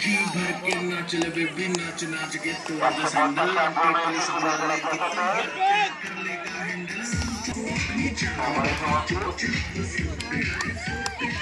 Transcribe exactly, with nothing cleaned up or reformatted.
जी भर के नाच ले बेबी नाच नाच के तोड़ दे सैंडल आंटी पुलिस बुला लेगी तू कर लेगा हैंडल